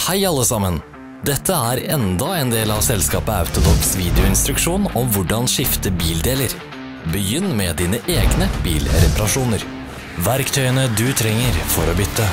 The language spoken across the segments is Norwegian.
Hei alle sammen! Dette er enda en del av selskapet Autodocs videoinstruksjon om hvordan skifte bildeler. Begynn med dine egne bilreparasjoner. Verktøyene du trenger for å bytte.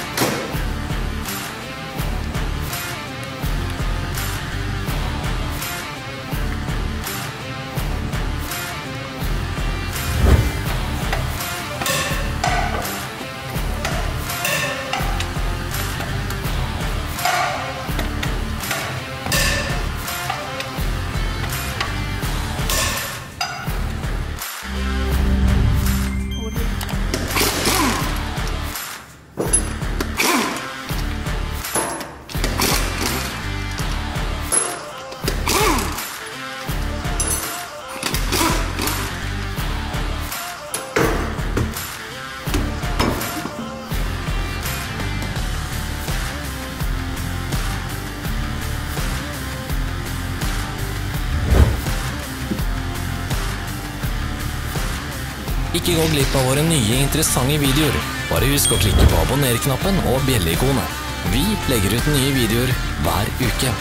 Ikke gå glipp av våre nye interessante videoer. Bare husk å klikke på abonner-knappen og bjelle-ikonet. Vi legger ut nye videoer hver uke.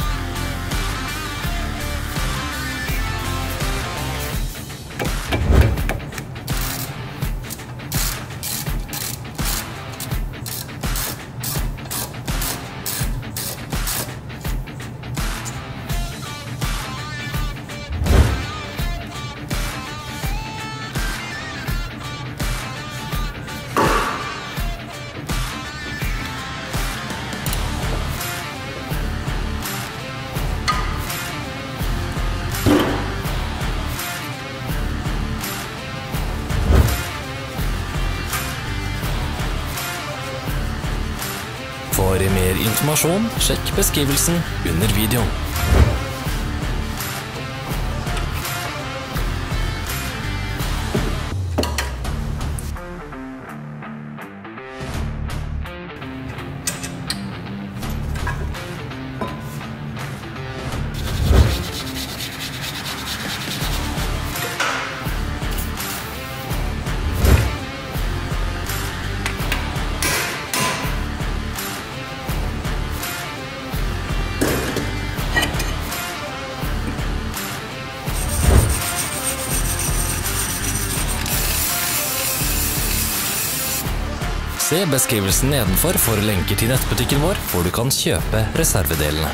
For mer informasjon, sjekk beskrivelsen under videoen. Se beskrivelsen nedenfor for lenker til nettbutikken vår, hvor du kan kjøpe reservedelene.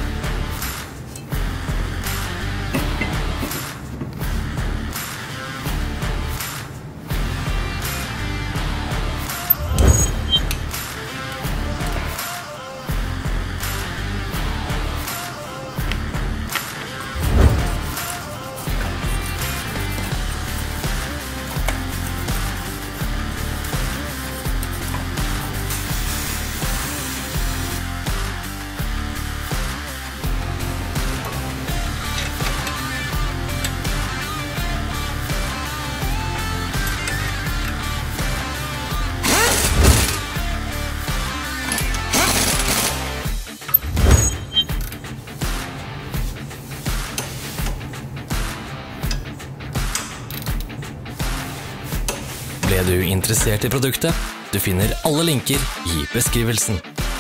Ble du interessert i produktet? Du finner alle linker i beskrivelsen.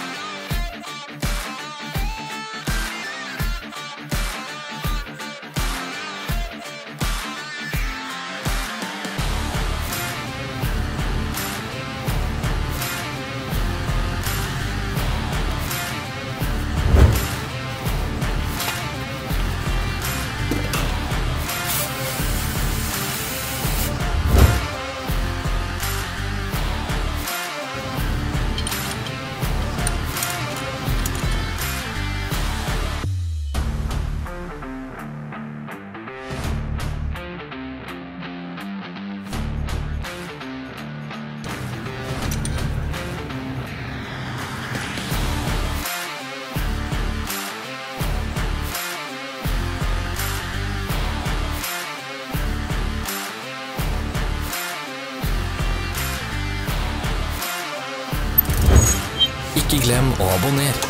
Ikke glem å abonnere.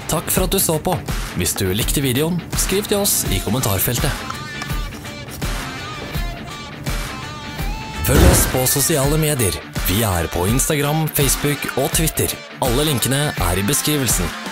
Takk for at du så på. Hvis du likte videoen, skriv til oss i kommentarfeltet. Følg oss på sosiale medier. Vi er på Instagram, Facebook og Twitter. Alle linkene er i beskrivelsen.